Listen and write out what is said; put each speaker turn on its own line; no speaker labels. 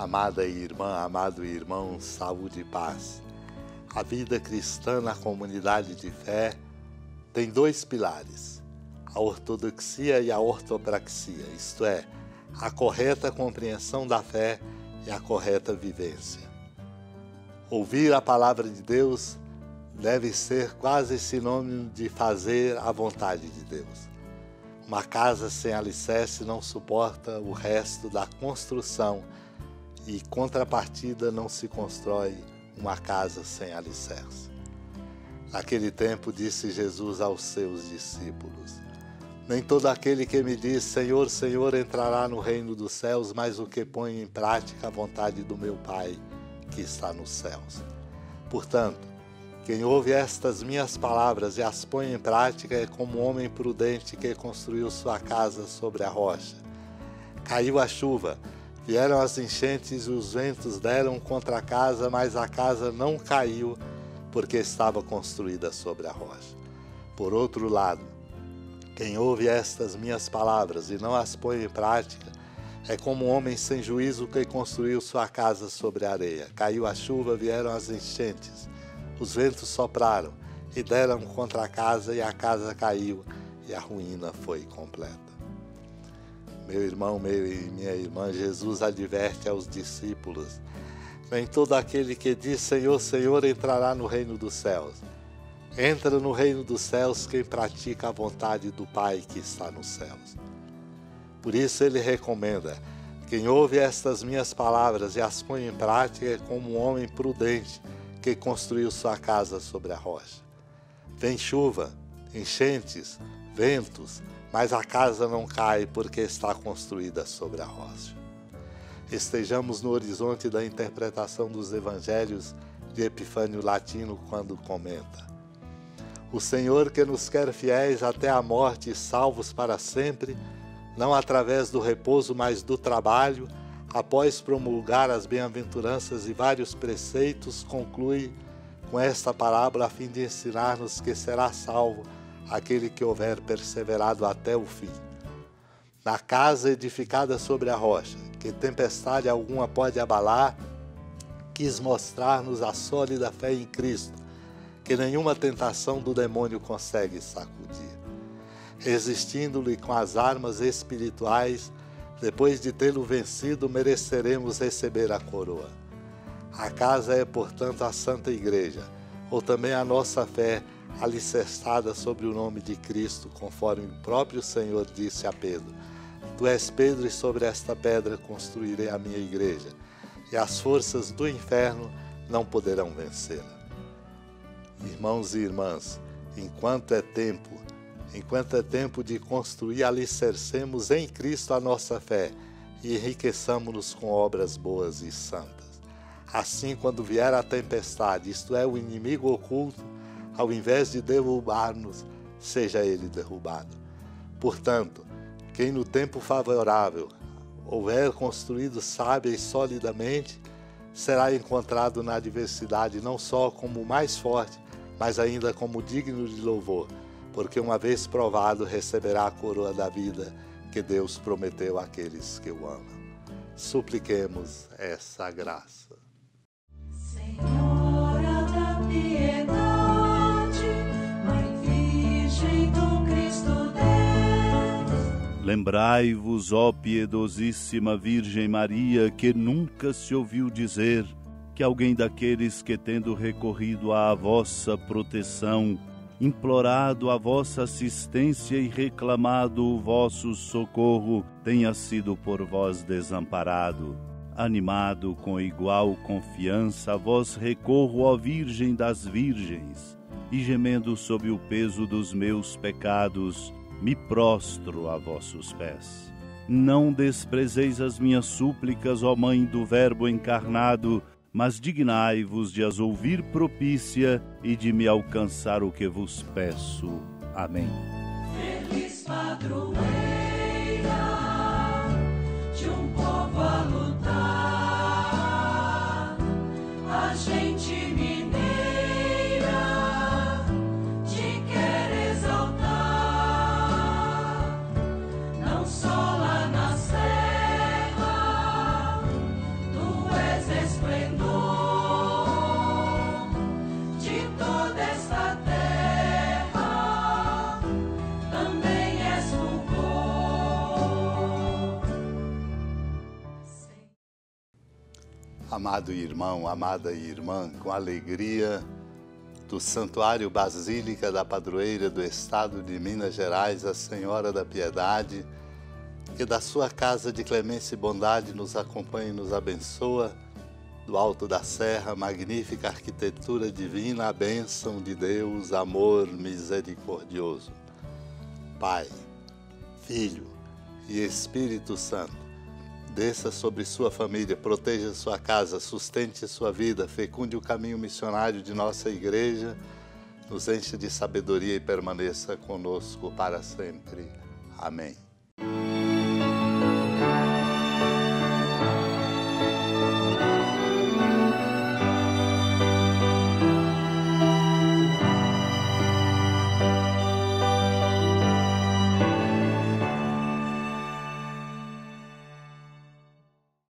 Amada irmã, amado irmão, saúde e paz. A vida cristã na comunidade de fé tem dois pilares, a ortodoxia e a ortopraxia, isto é, a correta compreensão da fé e a correta vivência. Ouvir a palavra de Deus deve ser quase sinônimo de fazer a vontade de Deus. Uma casa sem alicerce não suporta o resto da construção e, contrapartida, não se constrói uma casa sem alicerce. Naquele tempo disse Jesus aos seus discípulos: nem todo aquele que me diz Senhor, Senhor entrará no reino dos céus, mas o que põe em prática a vontade do meu Pai que está nos céus. Portanto, quem ouve estas minhas palavras e as põe em prática é como um homem prudente que construiu sua casa sobre a rocha. Caiu a chuva, vieram as enchentes e os ventos deram contra a casa, mas a casa não caiu, porque estava construída sobre a rocha. Por outro lado, quem ouve estas minhas palavras e não as põe em prática é como um homem sem juízo que construiu sua casa sobre a areia. Caiu a chuva, vieram as enchentes, os ventos sopraram e deram contra a casa, e a casa caiu, e a ruína foi completa. Meu irmão, minha irmã, Jesus adverte aos discípulos: nem todo aquele que diz Senhor, Senhor entrará no reino dos céus. Entra no reino dos céus quem pratica a vontade do Pai que está nos céus. Por isso ele recomenda: quem ouve estas minhas palavras e as põe em prática é como um homem prudente que construiu sua casa sobre a rocha. Vem chuva, enchentes, ventos, mas a casa não cai porque está construída sobre a rocha. Estejamos no horizonte da interpretação dos evangelhos de Epifânio Latino quando comenta: o Senhor que nos quer fiéis até a morte e salvos para sempre, não através do repouso, mas do trabalho, após promulgar as bem-aventuranças e vários preceitos, conclui com esta parábola a fim de ensinar-nos que será salvo aquele que houver perseverado até o fim. Na casa edificada sobre a rocha, que tempestade alguma pode abalar, quis mostrar-nos a sólida fé em Cristo, que nenhuma tentação do demônio consegue sacudir. Resistindo-lhe com as armas espirituais, depois de tê-lo vencido, mereceremos receber a coroa. A casa é, portanto, a Santa Igreja, ou também a nossa fé, alicerçada sobre o nome de Cristo, conforme o próprio Senhor disse a Pedro: tu és Pedro, e sobre esta pedra construirei a minha igreja, e as forças do inferno não poderão vencê-la. Irmãos e irmãs, enquanto é tempo de construir, alicercemos em Cristo a nossa fé e enriqueçamos-nos com obras boas e santas. Assim, quando vier a tempestade, isto é, o inimigo oculto, ao invés de derrubar-nos, seja ele derrubado. Portanto, quem no tempo favorável houver construído sábia e solidamente, será encontrado na adversidade não só como o mais forte, mas ainda como digno de louvor, porque uma vez provado receberá a coroa da vida que Deus prometeu àqueles que o amam. Supliquemos essa graça.
Senhora da piedade, Mãe Virgem do Cristo Deus.
Lembrai-vos, ó piedosíssima Virgem Maria, que nunca se ouviu dizer que alguém daqueles que, tendo recorrido à vossa proteção, implorado a vossa assistência e reclamado o vosso socorro, tenha sido por vós desamparado. Animado com igual confiança, a vós recorro, ó Virgem das Virgens, e gemendo sob o peso dos meus pecados, me prostro a vossos pés. Não desprezeis as minhas súplicas, ó Mãe do Verbo encarnado, mas dignai-vos de as ouvir propícia e de me alcançar o que vos peço. Amém.
Feliz padroeira de um povo a lutar, a gente mineira te quer exaltar, não só lá na serra do
Amado irmão, amada irmã, com alegria do Santuário Basílica da Padroeira do Estado de Minas Gerais, a Senhora da Piedade, que da sua casa de clemência e bondade nos acompanha e nos abençoa, do alto da serra, magnífica arquitetura divina, a bênção de Deus, amor misericordioso. Pai, Filho e Espírito Santo, desça sobre sua família, proteja sua casa, sustente sua vida, fecunde o caminho missionário de nossa igreja, nos enche de sabedoria e permaneça conosco para sempre. Amém.